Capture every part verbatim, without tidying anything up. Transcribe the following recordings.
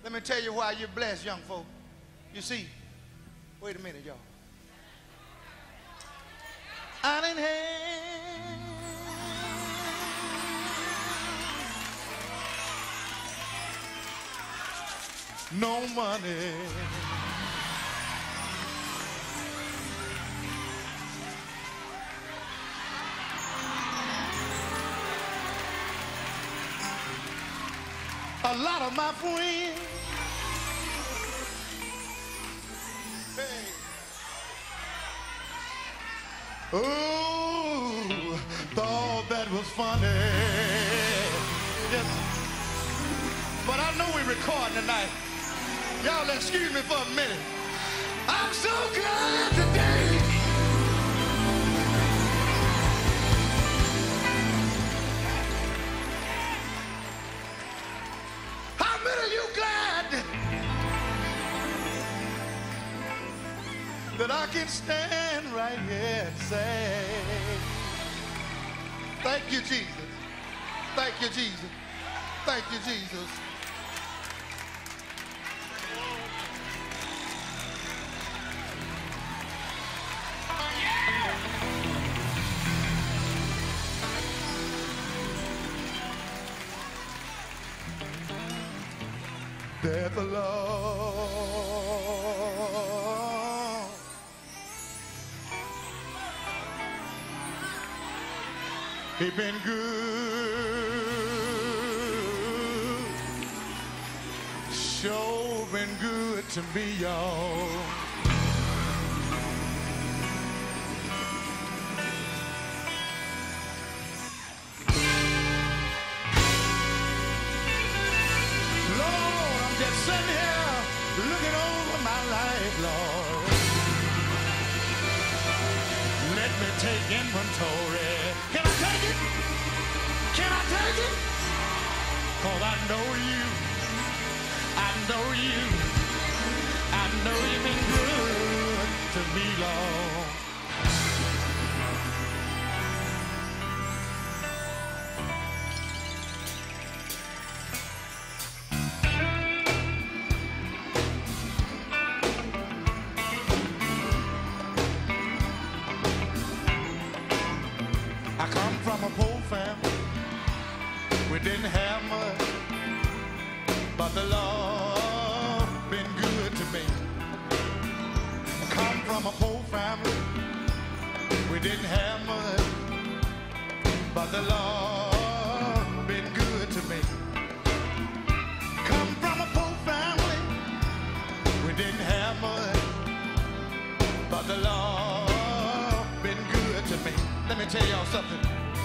Let me tell you why you're blessed, young folk. You see, wait a minute, y'all. I didn't have no money. A lot of my friends, hey, oh, thought that was funny. Yes. But I know we're recording tonight. Y'all excuse me for a minute. I'm so glad today. How many of you glad that I can stand right here and say, thank you, Jesus. Thank you, Jesus. Thank you, Jesus. There's a Lord. He been good, sure been good to me, y'all. Sitting here looking over my life, Lord. Let me take inventory. Can I take it? Can I take it? Cause I know you. I know you. I know you've been good to me, Lord. From a poor family, we didn't have much, but the Lord been good to me. I come from a poor family, we didn't have much, but the Lord been good to me. Come from a poor family, we didn't have much, but the Lord been good to me. Let me tell y'all something.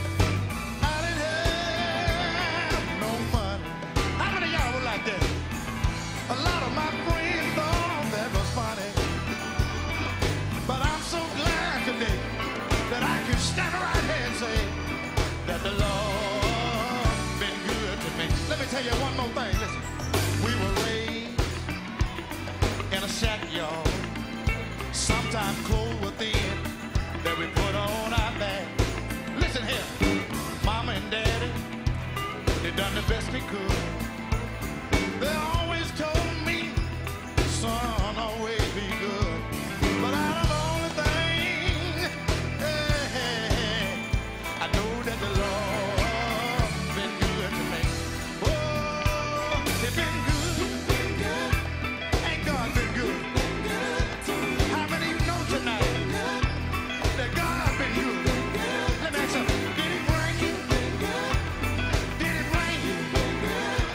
A lot of my friends thought that was funny, but I'm so glad today that I can stand right here and say that the Lord been good to me. Let me tell you one more thing. Listen, we were raised in a shack, y'all. Sometimes clothes were thin that we put on our back. Listen here, Mama and Daddy, they done the best they could. They always told me, son, always be good. But out of all the things, hey, hey, hey, I know that the Lord been good to me. Oh, he's been good, been good. Ain't God been good? Been good to me. How many of you know tonight that God been good? Let me ask you, did he bring you? Did he bring you?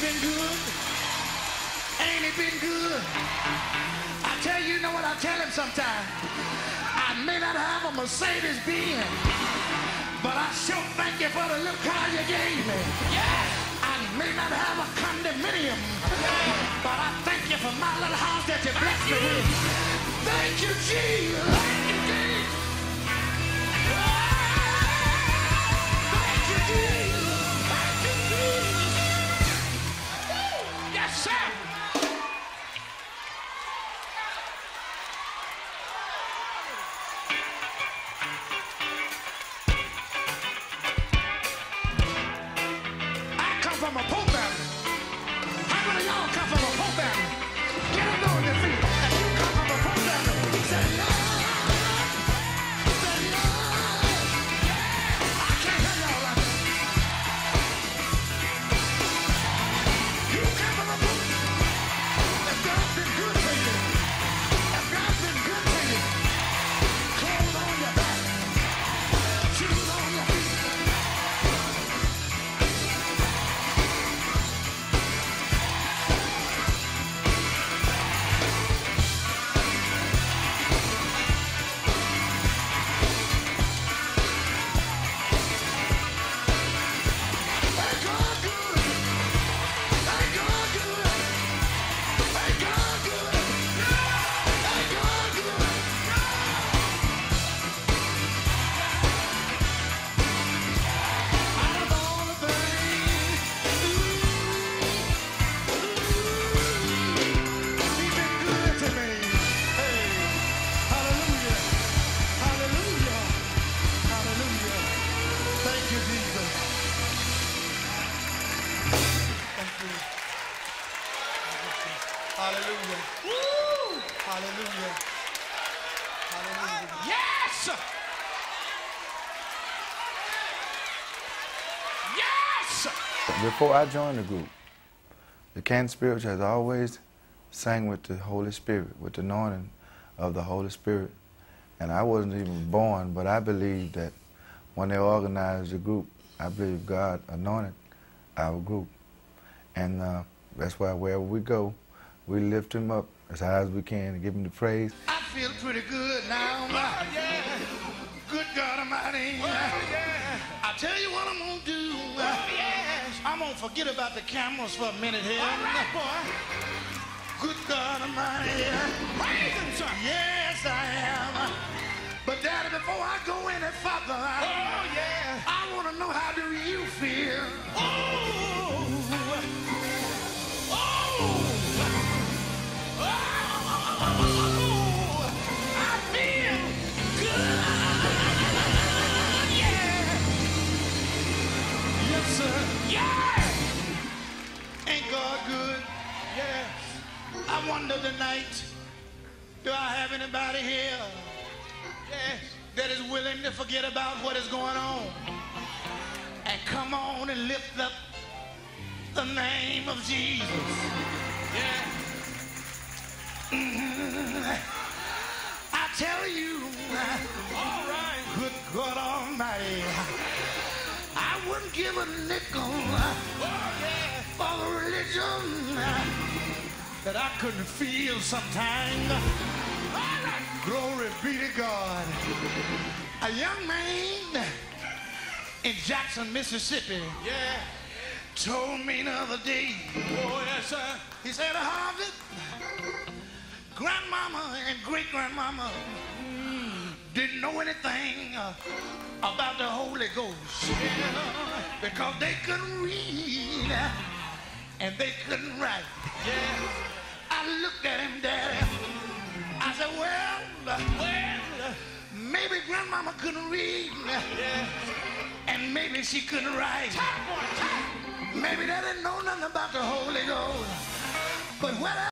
been good? Ain't he been good? I tell you, you know what I tell him sometimes? I may not have a Mercedes Benz, but I sure thank you for the little car you gave me. Yes. I may not have a condominium, but I thank you for my little house that you blessed me with. Thank you, Jesus. Thank you, Jesus. Thank you, Jesus. Thank you, Jesus. Yes, sir. From a Pope family. How many of y'all come from a Pope family? Get them on your feet. If you come from a Pope family, say Lord, say Lord. I can't hear y'all right now. You come from a Pope. If God's been good to you, if God's been good to you, clothes on your back, shoes on your feet. Hallelujah. Woo! Hallelujah. Hallelujah. Yes! Yes! Before I joined the group, the Canton Spirituals has always sang with the Holy Spirit, with the anointing of the Holy Spirit. And I wasn't even born, but I believe that when they organized the group, I believe God anointed our group. And uh, that's why wherever we go, we lift him up as high as we can and give him the praise. I feel pretty good now. Oh, yeah. Good God Almighty. Oh, yeah. I tell you what I'm going to do. Oh, yes. I'm going to forget about the cameras for a minute here. All right, boy. Good God Almighty. Praise him, son. Yes, I am. But, Daddy, before I go any further, I, oh, yeah. I want to know, how do you feel? Oh, oh. I wonder tonight, do I have anybody here, yes, that is willing to forget about what is going on and come on and lift up the name of Jesus? Yeah. Mm-hmm. I tell you, all right, good God Almighty, I wouldn't give a nickel oh, yeah. for the religion that I couldn't feel sometime. Glory be to God. A young man in Jackson, Mississippi, yeah, told me the other day, oh yes sir, he said, Harvey, grandmama and great-grandmama mm, didn't know anything uh, about the Holy Ghost, yeah, because they couldn't read uh, and they couldn't write. Yeah. I looked at him, Daddy. I said, well, uh, well, uh, maybe grandmama couldn't read, uh, yeah, and maybe she couldn't write. Maybe they didn't know nothing about the Holy Ghost. But whatever.